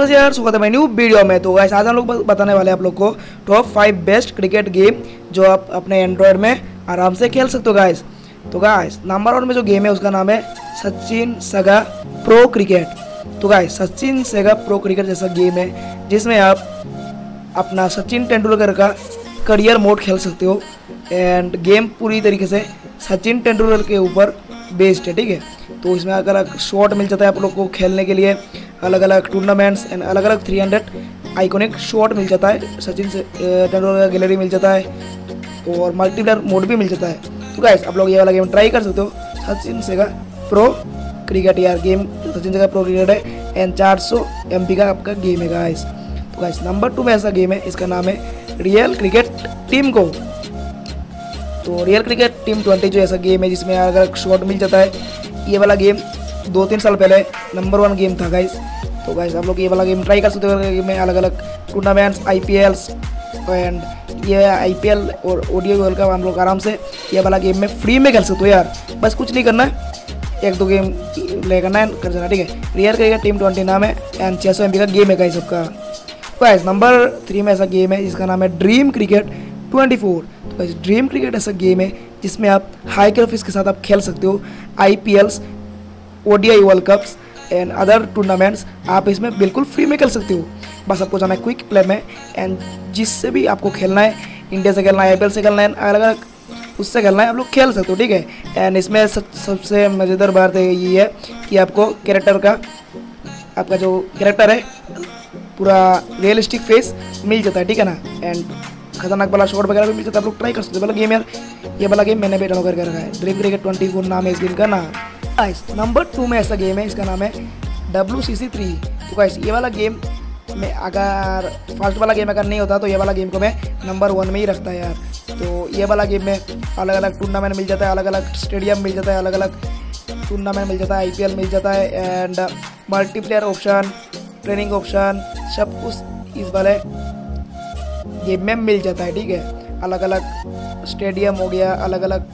Guys यार, स्वागत है मेरी न्यू वीडियो में। तो गाइस आज हम लोग बताने वाले हैं आप लोग को टॉप 5 बेस्ट क्रिकेट गेम जो आप अपने एंड्रॉयड में आराम से खेल सकते हो गाइस। तो गाइस नंबर 1 में जो गेम है उसका नाम है सचिन सेगा प्रो क्रिकेट। तो guys Sachin Sega pro cricket जैसा गेम है जिसमें आप अपना सचिन तेंदुलकर का करियर मोड खेल सकते हो एंड गेम पूरी तरीके से सचिन तेंदुलकर के ऊपर बेस्ड है, ठीक है। तो इसमें अलग अलग शॉट मिल जाता है आप लोग को खेलने के लिए, अलग अलग टूर्नामेंट्स एंड अलग अलग 300 आइकॉनिक शॉट मिल जाता है, सचिन से तेंदुलकर का गैलरी मिल जाता है और मल्टीप्लेयर मोड भी मिल जाता है। तो गाइस आप लोग ये वाला गेम ट्राई कर सकते हो, सचिन सेगा प्रो क्रिकेट। यार game Sachin Sega pro cricket है एंड 400 MB का आपका गेम है गाइस। तो गाइस नंबर 2 में ऐसा गेम है, इसका नाम है रियल क्रिकेट टीम को। तो रियल क्रिकेट टीम 20 जो ऐसा गेम है जिसमें अलग अलग शॉट मिल जाता है। ये वाला गेम 2-3 साल पहले नंबर 1 गेम था गाइस। तो गाइस आप लोग ये वाला गेम ट्राई कर सकते हो। गेम में अलग अलग टूर्नामेंट्स, IPLs एंड ये IPL और ODI वर्ल्ड कप हम लोग आराम से ये वाला गेम में फ्री में खेल सकते हो यार। बस कुछ नहीं करना है, 1-2 गेम प्ले करना है, कर जाना, ठीक है। रियल क्रिकेट टीम 20 नाम है एंड 600 MB का गेम है गाइस सबका। गाइस नंबर 3 में ऐसा गेम है जिसका नाम है ड्रीम क्रिकेट 24। तो गाइस ड्रीम क्रिकेट ऐसा गेम है जिसमें आप हाई ग्राफिक्स के साथ आप खेल सकते हो। IPLs, ODI world cups and other tournaments आप इसमें बिल्कुल फ्री में खेल सकते हो। बस आपको जाना है क्विक प्ले में एंड जिससे भी आपको खेलना है, इंडिया से खेलना है, IPL से खेलना है, अलग अलग उससे खेलना है, आप लोग खेल सकते हो, ठीक है। एंड इसमें सबसे मज़ेदार बात ये है कि आपको कैरेक्टर का, आपका जो कैरेक्टर है पूरा रियलिस्टिक फेस मिल जाता है, ठीक है ना। एंड खतरनाक वाला शॉट वगैरह भी मिल जाता है, आप लोग ट्राई कर सकते हो। वाला गेम यार, ये वाला गेम मैंने भी डाउनलोड करके रखा है। ड्रीम क्रिकेट 24 नाम है इस गेम का नाम। गाइस नंबर 2 में ऐसा गेम है, इसका नाम है WCC3। तो गाइस ये वाला गेम में अगर फर्स्ट वाला गेम अगर नहीं होता तो ये वाला गेम को मैं नंबर 1 में ही रखता है यार। तो ये वाला गेम में अलग अलग टूर्नामेंट मिल जाता है, अलग अलग स्टेडियम मिल जाता है, अलग अलग टूर्नामेंट मिल जाता है, IPL मिल जाता है and multiplayer option, training option, सब कुछ इस वाले गेम में मिल जाता है, ठीक है। अलग अलग स्टेडियम हो गया, अलग अलग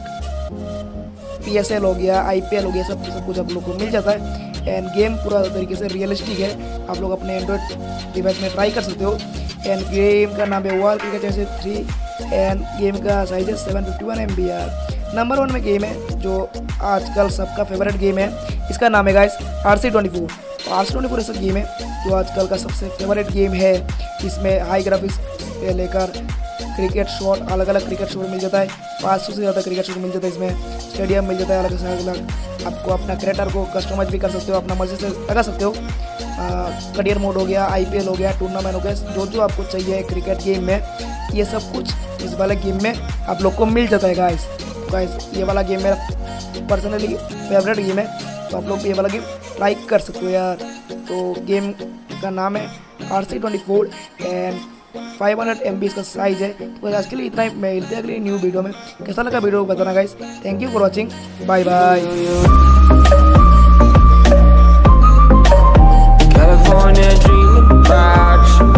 PSL हो गया, IPL हो गया, सब कुछ आप लोग को मिल जाता है एंड गेम पूरा तरीके से रियलिस्टिक है। आप लोग अपने एंड्रॉयड डिवाइस में ट्राई कर सकते हो। एंड गेम का नाम है वर्ल्ड क्रिकेट जैसे 3 एंड गेम का साइज है 751 MB यार। नंबर 1 में गेम है जो आजकल सबका फेवरेट गेम है, इसका नाम है गाइस RC24। तो RC24 ऐसा गेम है जो आजकल का सबसे फेवरेट गेम है। इसमें हाई ग्राफिक्स से लेकर क्रिकेट शॉट, अलग अलग क्रिकेट शॉट मिल जाता है, 500 से ज़्यादा क्रिकेट शॉट मिल जाता है। इसमें स्टेडियम मिल जाता है अलग से अलग, आपको अपना क्रिकेटर को कस्टमाइज भी कर सकते हो, अपना मर्जी से लगा सकते हो। करियर मोड हो गया, IPL हो गया, टूर्नामेंट हो गया, जो जो आपको चाहिए क्रिकेट गेम में ये सब कुछ इस वाले गेम में आप लोग को मिल जाता है गाइस। तो गाइस ये वाला गेम मेरा पर्सनली फेवरेट गेम है, तो आप लोग ये वाला गेम ट्राई कर सकते हो यार। तो गेम का नाम है RC24 एंड 500 MB इसका साइज है। तो आज के लिए इतना ही, मिलते हैं अगली न्यू वीडियो में। कैसा लगा वीडियो बताना guys. Thank you for watching, bye bye.